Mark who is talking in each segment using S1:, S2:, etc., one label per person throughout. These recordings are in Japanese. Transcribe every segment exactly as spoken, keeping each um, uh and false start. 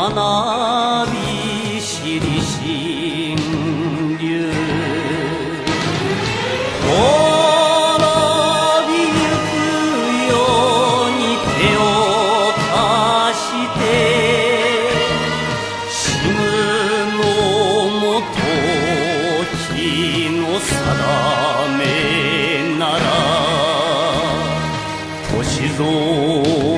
S1: 花火知り新流滅びゆくように手を貸して死ぬのも時の定めなら歳三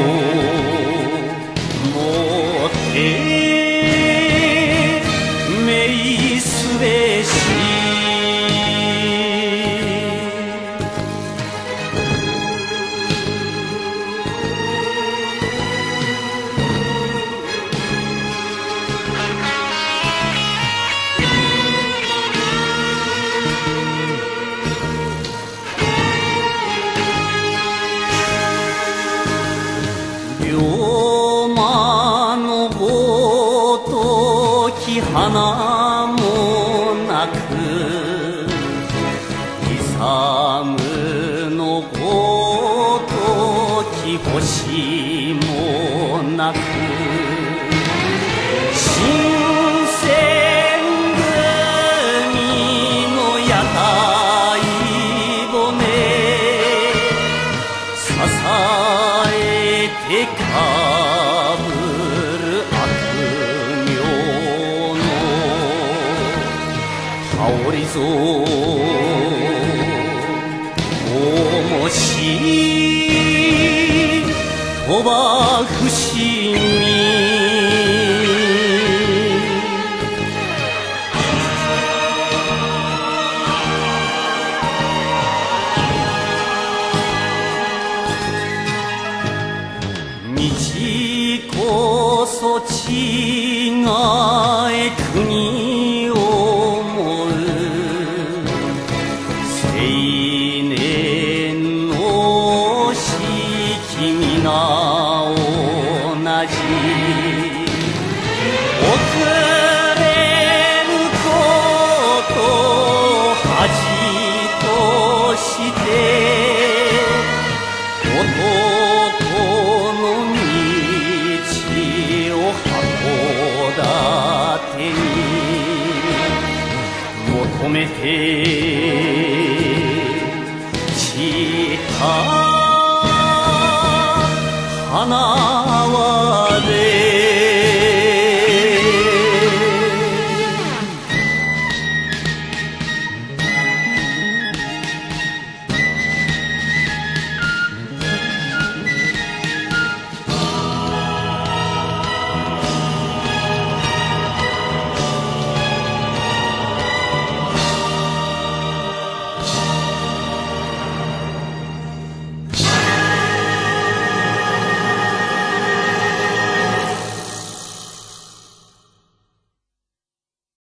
S1: 花もなく勇のごとき星もなく新選組の屋台骨支えてかぶる悪名羽織ぞ面し鳥羽伏見道こそ違え国を思う青年のし君が同じ遅れること恥として男の道を函館に求めて散った花